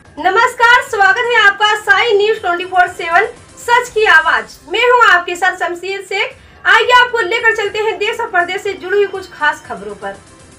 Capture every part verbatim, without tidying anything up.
नमस्कार, स्वागत है आपका Sai news twenty four seven सच की आवाज। मैं हूं आपके साथ शमशीर शेख। आइए आपको लेकर चलते हैं देश और प्रदेश से जुड़ी हुई कुछ खास खबरों पर।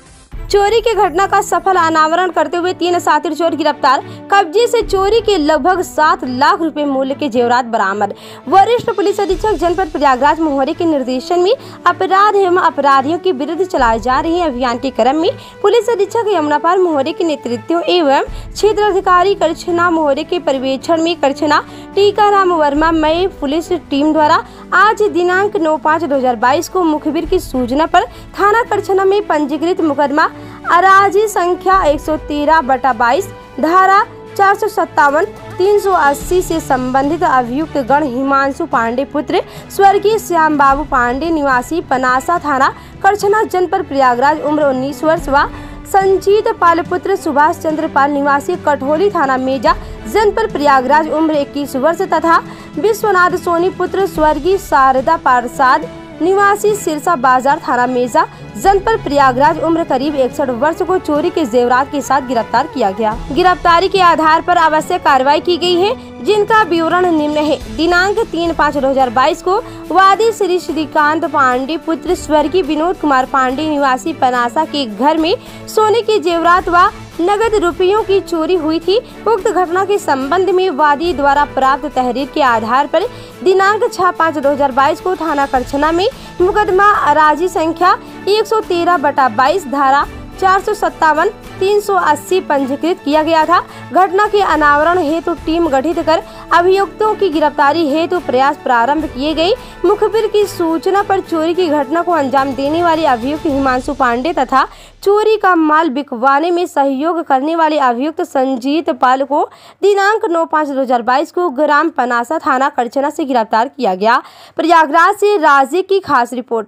चोरी की घटना का सफल अनावरण करते हुए तीन शातिर चोर गिरफ्तार। कब्जे से चोरी के लगभग सात लाख रुपए मूल्य के जेवरात बरामद। वरिष्ठ पुलिस अधीक्षक जनपद प्रयागराज मौर्य के निर्देशन में अपराध एवं अपराधियों के विरुद्ध चलाए जा रहे अभियान के क्रम में पुलिस अधीक्षक यमुनापाल मौर्य के नेतृत्व एवं क्षेत्र अधिकारी करछना मौर्य के पर्यवेक्षण में करछना टीकाराम वर्मा मई पुलिस टीम द्वारा आज दिनांक नौ पाँच दो हजार बाईस को मुखबिर की सूचना पर थाना करछना में पंजीकृत मुकदमा अराजी संख्या एक सौ तेरह बटा बाईस धारा चार सौ सत्तावन तीन सौ अस्सी से संबंधित अभियुक्त गण हिमांशु पांडे पुत्र स्वर्गीय श्याम बाबू पांडे निवासी पनासा थाना करछना जनपद प्रयागराज उम्र उन्नीस वर्ष व संजीत पाल पुत्र सुभाष चंद्र पाल निवासी कठोली थाना मेजा जनपद प्रयागराज उम्र इक्कीस वर्ष तथा विश्वनाथ सोनी पुत्र स्वर्गीय शारदा प्रसाद निवासी सिरसा बाजार थाना मेजा जनपद प्रयागराज उम्र करीब इकसठ वर्ष को चोरी के जेवरात के साथ गिरफ्तार किया गया। गिरफ्तारी के आधार पर आवश्यक कार्रवाई की गई है, जिनका विवरण निम्न है। दिनांक तीन पाँच दो हजार बाईस को वादी श्री श्रीकांत पांडे पुत्र स्वर्गीय विनोद कुमार पांडे निवासी पनासा के घर में सोने के जेवरात व नगद रुपयों की चोरी हुई थी। उक्त घटना के संबंध में वादी द्वारा प्राप्त तहरीर के आधार पर दिनांक छह पाँच दो हजार बाईस को थाना करछना में मुकदमा अराजी संख्या एक सौ तेरह बटा बाईस धारा चार सौ सत्तावन तीन सौ अस्सी पंजीकृत किया गया था। घटना के अनावरण हेतु तो टीम गठित कर अभियुक्तों की गिरफ्तारी हेतु तो प्रयास प्रारंभ किए गए। मुखबिर की सूचना पर चोरी की घटना को अंजाम देने वाले अभियुक्त हिमांशु पांडे तथा चोरी का माल बिकवाने में सहयोग करने वाले अभियुक्त संजीत पाल को दिनांक नौ पाँच दो हजार बाईस को ग्राम पनासा थाना करछना से गिरफ्तार किया गया। प्रयागराज से राजी की खास रिपोर्ट।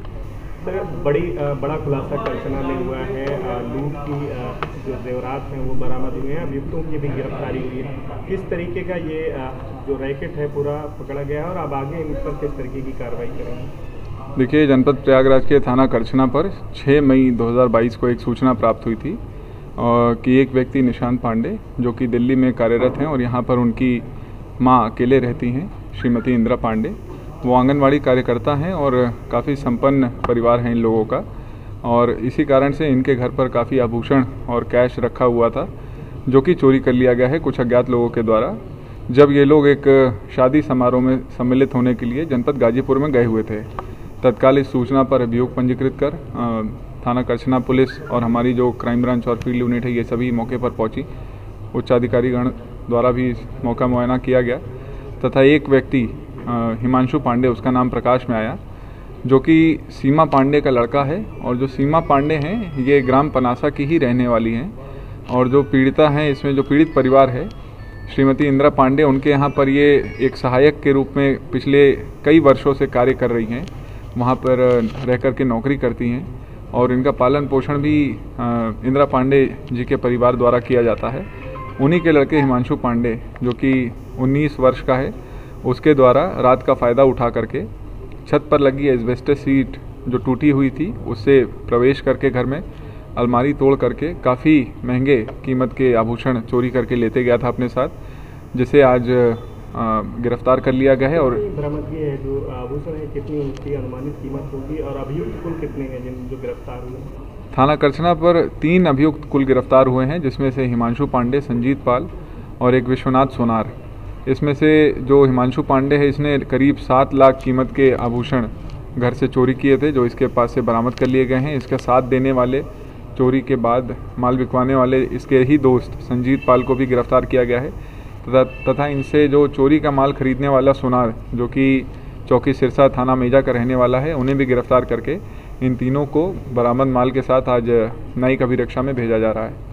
सर, बड़ी बड़ा खुलासा करछना में हुआ है। लूट की जो जेवरात हैं वो बरामद हुए हैं, अभियुक्तों की भी गिरफ्तारी हुई है। किस तरीके का ये जो रैकेट है पूरा पकड़ा गया है और अब आगे इन पर किस तरीके की कार्रवाई करेंगे? देखिए, जनपद प्रयागराज के थाना करछना पर छह मई दो हज़ार बाईस को एक सूचना प्राप्त हुई थी और कि एक व्यक्ति निशांत पांडे जो कि दिल्ली में कार्यरत हैं और यहाँ पर उनकी माँ अकेले रहती हैं, श्रीमती इंदिरा पांडे। वो आंगनवाड़ी कार्यकर्ता हैं और काफ़ी संपन्न परिवार है इन लोगों का, और इसी कारण से इनके घर पर काफ़ी आभूषण और कैश रखा हुआ था जो कि चोरी कर लिया गया है कुछ अज्ञात लोगों के द्वारा। जब ये लोग एक शादी समारोह में सम्मिलित होने के लिए जनपद गाजीपुर में गए हुए थे, तत्काल इस सूचना पर अभियोग पंजीकृत कर थाना करछना पुलिस और हमारी जो क्राइम ब्रांच और फील्ड यूनिट है ये सभी मौके पर पहुंची। उच्चाधिकारीगण द्वारा भी मौका मुआयना किया गया तथा एक व्यक्ति हिमांशु पांडे, उसका नाम प्रकाश में आया, जो कि सीमा पांडे का लड़का है। और जो सीमा पांडे हैं ये ग्राम पनासा की ही रहने वाली हैं, और जो पीड़िता हैं इसमें जो पीड़ित परिवार है श्रीमती इंदिरा पांडे, उनके यहाँ पर ये एक सहायक के रूप में पिछले कई वर्षों से कार्य कर रही हैं, वहाँ पर रह कर के नौकरी करती हैं और इनका पालन पोषण भी इंदिरा पांडे जी के परिवार द्वारा किया जाता है। उन्हीं के लड़के हिमांशु पांडे जो कि उन्नीस वर्ष का है, उसके द्वारा रात का फ़ायदा उठा करके छत पर लगी एस्बेस्टस सीट जो टूटी हुई थी उससे प्रवेश करके घर में अलमारी तोड़ करके काफ़ी महंगे कीमत के आभूषण चोरी करके लेते गया था अपने साथ, जिसे आज गिरफ्तार कर लिया गया है। और बरामद किए हैं जो आभूषण है, कितनी उनकी अनुमानित कीमत होगी और अभियुक्त कुल कितने हैं जिन जो गिरफ्तार हुए? थाना करछना पर तीन अभियुक्त कुल गिरफ्तार हुए हैं, जिसमें से हिमांशु पांडे, संजीत पाल और एक विश्वनाथ सोनार। इसमें से जो हिमांशु पांडे है इसने करीब सात लाख कीमत के आभूषण घर से चोरी किए थे जो इसके पास से बरामद कर लिए गए हैं। इसका साथ देने वाले, चोरी के बाद माल बिकवाने वाले इसके ही दोस्त संजीत पाल को भी गिरफ्तार किया गया है तथा तथा इनसे जो चोरी का माल खरीदने वाला सोनार जो कि चौकी सिरसा थाना मेजा का रहने वाला है, उन्हें भी गिरफ्तार करके इन तीनों को बरामद माल के साथ आज न्यायिक अभिरक्षा में भेजा जा रहा है।